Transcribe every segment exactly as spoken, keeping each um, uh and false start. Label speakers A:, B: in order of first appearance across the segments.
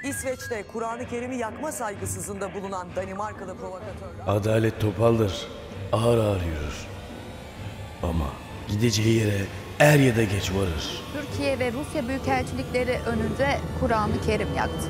A: İsveç'te Kur'an-ı Kerim'i yakma saygısızlığında bulunan Danimarkalı provokatörler...
B: Adalet topaldır, ağır ağır yürür. Ama gideceği yere er ya da geç varır.
C: Türkiye ve Rusya büyükelçilikleri önünde Kur'an-ı Kerim yaktı.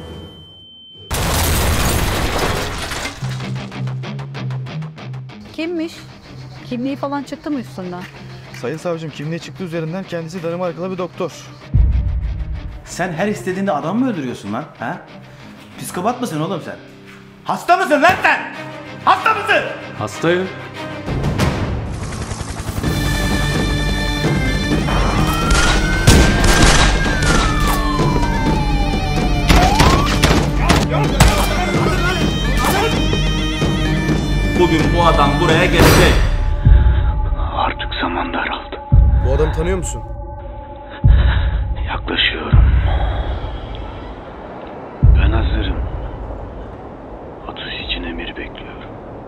D: Kimmiş? Kimliği falan çıktı mı üstünden?
E: Sayın savcım, kimliği çıktı üzerinden, kendisi Danimarkalı bir doktor.
F: Sen her istediğinde adam mı öldürüyorsun lan? Ha? Psikopat mısın oğlum sen? Hasta mısın lan sen? Hasta mısın?
B: Hastayım.
F: Bugün bu adam buraya gelecek.
G: Artık zaman daraldı.
E: Bu adamı tanıyor musun?
G: Yaklaşıyorum. Ben hazırım. Atış için emir bekliyorum.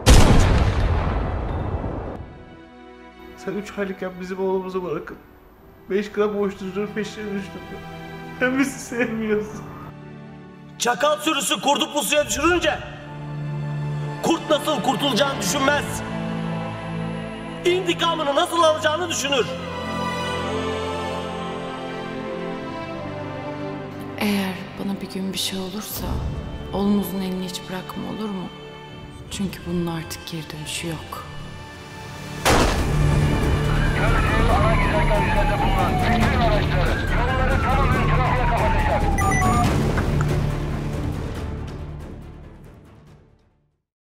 H: Sen üç aylıkken bizim oğlumuzu bırakıp beş gram uyuşturucunun peşine düştün. Sen bizi sevmiyorsun.
I: Çakal sürüsü kurdu pusuya düşürünce kurt nasıl kurtulacağını düşünmez. İntikamını nasıl alacağını düşünür.
J: Eğer bana bir gün bir şey olursa oğlumuzun elini hiç bırakma, olur mu? Çünkü bunun artık geri dönüşü yok.
G: Ana güzergah üzerinde bulunan